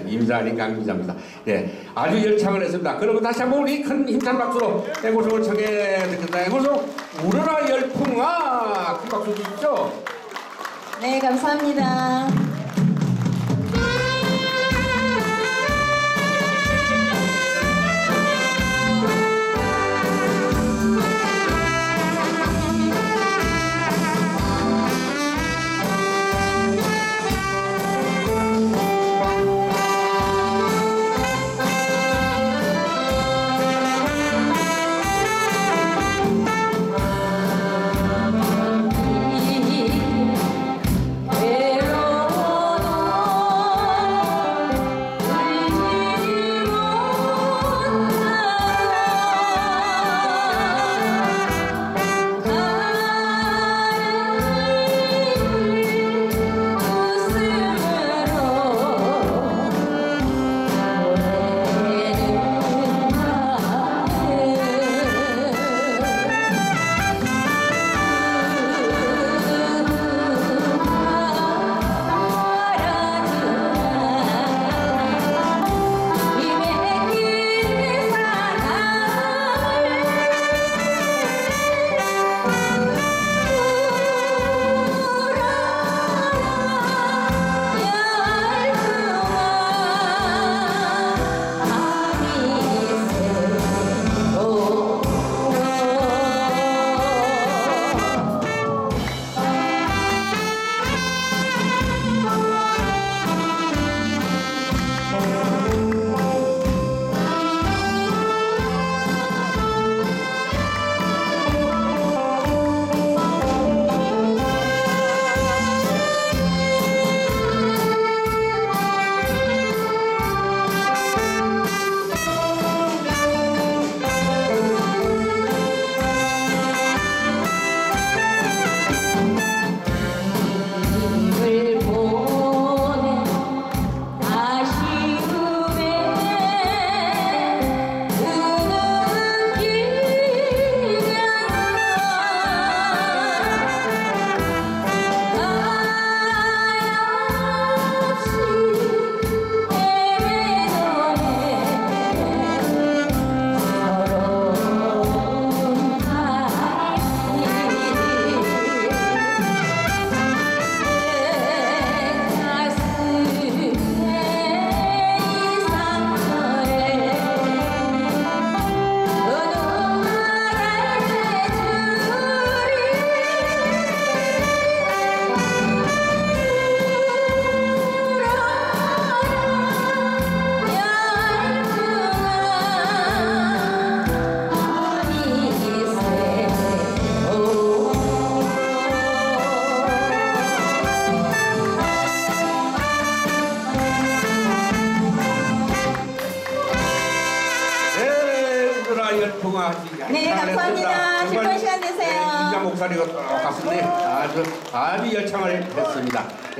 임산인 강기자입니다. 예, 아주 열창을 했습니다. 그러면 다시 한번 우리 큰 힘찬 박수로 애고송을 청해 듣겠습니다. 애고송 우러라 열풍아 큰 박수 주십시오. 네, 감사합니다. 네, 감사합니다. 즐거운 시간 되세요. 인자 목소리가 똑같은데 아주 열창을 했습니다.